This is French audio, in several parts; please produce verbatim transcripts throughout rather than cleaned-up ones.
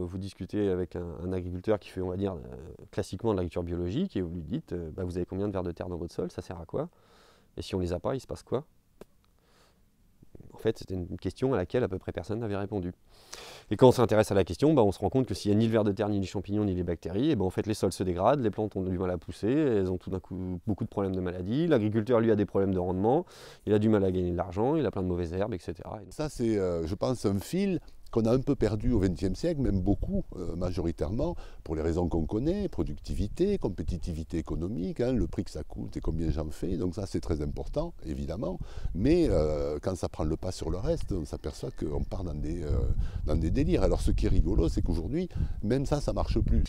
Vous discutez avec un, un agriculteur qui fait, on va dire, euh, classiquement de l'agriculture biologique et vous lui dites euh, bah, vous avez combien de vers de terre dans votre sol, ça sert à quoi? Et si on les a pas, il se passe quoi? En fait, c'était une question à laquelle à peu près personne n'avait répondu. Et quand on s'intéresse à la question, bah, on se rend compte que s'il n'y a ni le ver de terre, ni les champignons, ni les bactéries, et ben en fait les sols se dégradent, les plantes ont du mal à pousser, elles ont tout d'un coup beaucoup de problèmes de maladies, l'agriculteur lui a des problèmes de rendement, il a du mal à gagner de l'argent, il a plein de mauvaises herbes, et cetera. Ça c'est, euh, je pense, un fil qu'on a un peu perdu au vingtième siècle, même beaucoup, euh, majoritairement, pour les raisons qu'on connaît, productivité, compétitivité économique, hein, le prix que ça coûte et combien j'en fais, donc ça c'est très important, évidemment, mais euh, quand ça prend le pas sur le reste, on s'aperçoit qu'on part dans des, euh, dans des délires. Alors ce qui est rigolo, c'est qu'aujourd'hui, même ça, ça marche plus.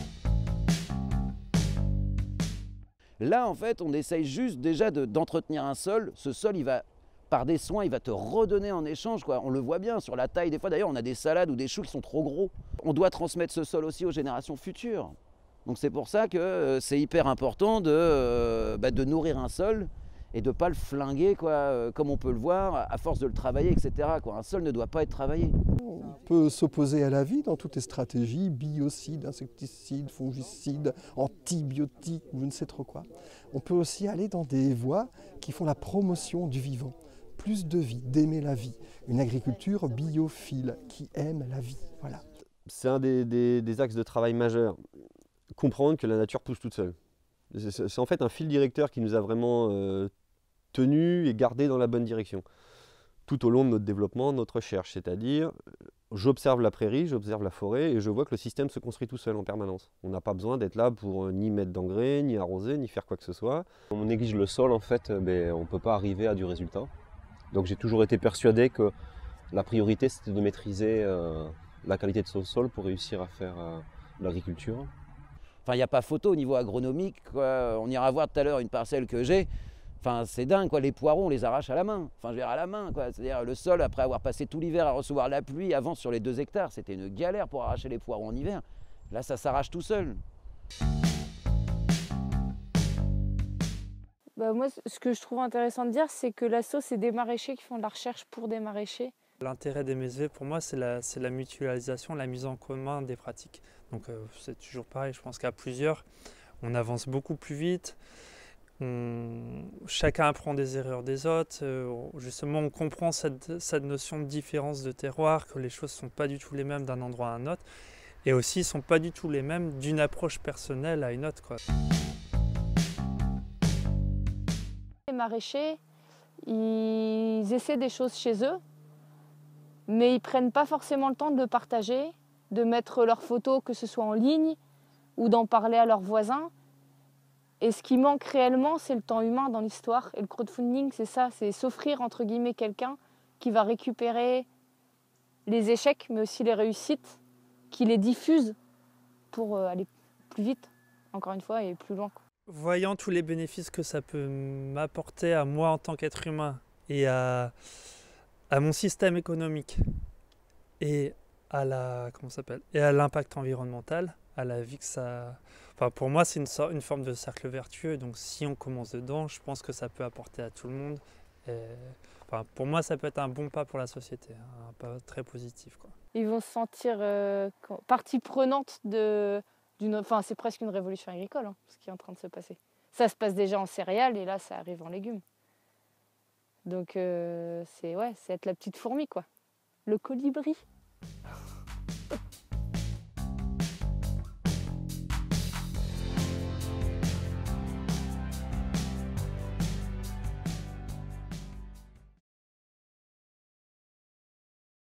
Là, en fait, on essaye juste déjà de, d'entretenir un sol. Ce sol, il va, par des soins, il va te redonner en échange, quoi. On le voit bien sur la taille. Des fois, d'ailleurs, on a des salades ou des choux qui sont trop gros. On doit transmettre ce sol aussi aux générations futures. Donc c'est pour ça que euh, c'est hyper important de, euh, bah, de nourrir un sol et de ne pas le flinguer, quoi, euh, comme on peut le voir, à force de le travailler, et cetera, quoi. Un sol ne doit pas être travaillé. On peut s'opposer à la vie dans toutes les stratégies, biocides, insecticides, fongicides, antibiotiques, ou je ne sais trop quoi. On peut aussi aller dans des voies qui font la promotion du vivant. Plus de vie, d'aimer la vie. Une agriculture biophile qui aime la vie. Voilà. C'est un des, des, des axes de travail majeurs. Comprendre que la nature pousse toute seule. C'est, c'est en fait un fil directeur qui nous a vraiment euh, tenus et gardés dans la bonne direction. Tout au long de notre développement, notre recherche, c'est-à-dire j'observe la prairie, j'observe la forêt et je vois que le système se construit tout seul en permanence. On n'a pas besoin d'être là pour euh, ni mettre d'engrais, ni arroser, ni faire quoi que ce soit. On néglige le sol, en fait, ben, on ne peut pas arriver à du résultat. Donc j'ai toujours été persuadé que la priorité c'était de maîtriser euh, la qualité de son sol pour réussir à faire euh, l'agriculture. Enfin, il n'y a pas photo au niveau agronomique, quoi. On ira voir tout à l'heure une parcelle que j'ai. Enfin, c'est dingue, quoi. Les poireaux, on les arrache à la main. Enfin, je veux dire, à la main, quoi. C'est-à-dire, le sol, après avoir passé tout l'hiver à recevoir la pluie, avant, sur les deux hectares, c'était une galère pour arracher les poireaux en hiver. Là, ça s'arrache tout seul. Bah moi, ce que je trouve intéressant de dire, c'est que l'asso, c'est des maraîchers qui font de la recherche pour des maraîchers. L'intérêt des M S V, pour moi, c'est la, c'est la mutualisation, la mise en commun des pratiques. Donc euh, c'est toujours pareil, je pense qu'à plusieurs, on avance beaucoup plus vite. On, chacun apprend des erreurs des autres. Euh, justement, on comprend cette, cette notion de différence de terroir, que les choses ne sont pas du tout les mêmes d'un endroit à un autre. Et aussi, ne sont pas du tout les mêmes d'une approche personnelle à une autre, quoi. Les maraîchers, ils essaient des choses chez eux, mais ils ne prennent pas forcément le temps de le partager, de mettre leurs photos, que ce soit en ligne, ou d'en parler à leurs voisins. Et ce qui manque réellement, c'est le temps humain dans l'histoire. Et le crowdfunding, c'est ça, c'est s'offrir, entre guillemets, quelqu'un qui va récupérer les échecs, mais aussi les réussites, qui les diffuse pour aller plus vite, encore une fois, et plus loin. Voyant tous les bénéfices que ça peut m'apporter à moi en tant qu'être humain et à, à mon système économique et à la, comment ça s'appelle, et à l'impact environnemental, à la vie que ça... Enfin, pour moi, c'est une, sorte, une forme de cercle vertueux. Donc, si on commence dedans, je pense que ça peut apporter à tout le monde. Et, enfin, pour moi, ça peut être un bon pas pour la société, un pas très positif, quoi. Ils vont se sentir euh, partie prenante de... D'une, enfin, c'est presque une révolution agricole, hein, ce qui est en train de se passer. Ça se passe déjà en céréales et là, ça arrive en légumes. Donc, euh, c'est, ouais, c'est être la petite fourmi, quoi. Le colibri.